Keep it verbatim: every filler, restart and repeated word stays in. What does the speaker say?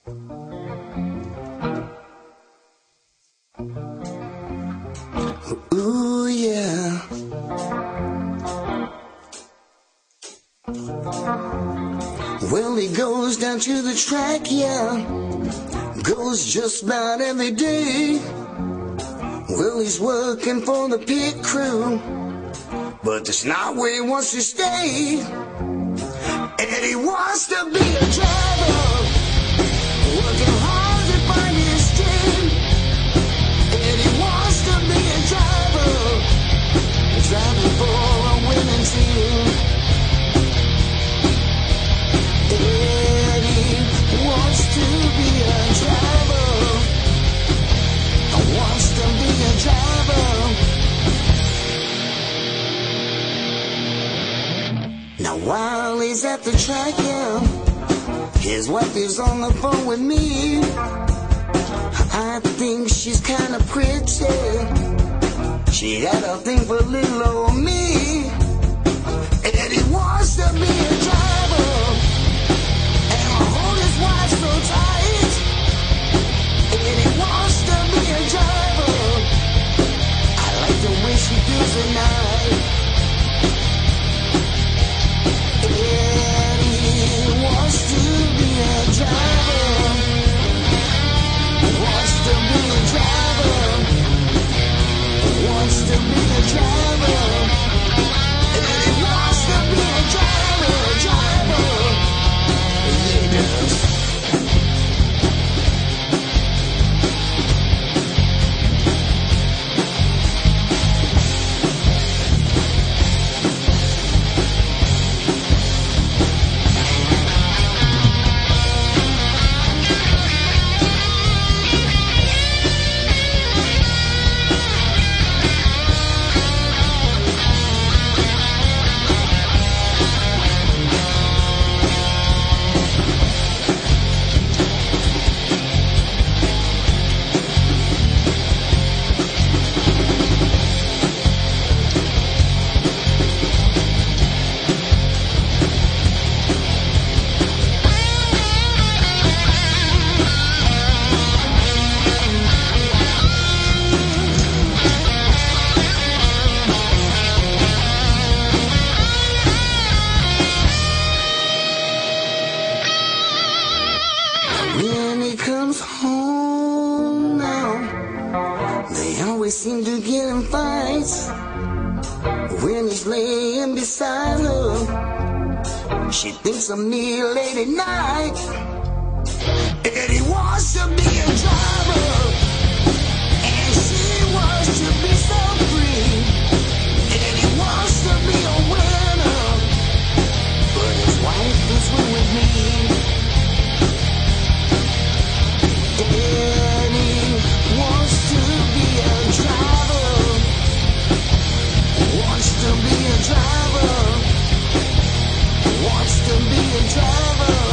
Ooh, yeah. Well, he goes down to the track, yeah. Goes just about every day. Well, he's working for the pit crew, but that's not where he wants to stay. And he wants to be a driver, working hard to find his dream. And he wants to be a driver, driving for a winning team. And he wants to be a driver, wants to be a driver. Now while he's at the track, yeah, his wife is on the phone with me. I think she's kinda pretty. She got a thing for little old me. And he wants to be a driver, and I hold his wife so tight. And he wants to be a driver. I like the way she feels at night. And he wants to be a driver, wants to be a driver, wants to be a driver. And he wants to be a driver, driver. He does. When he comes home now, they always seem to get in fights. When he's laying beside her, she thinks of me late at night. And he wants to be a driver, and she wants to be so free. And he wants to be a winner, but his wife is with me. And he wants to be a driver, wants to be a driver, wants to be a driver.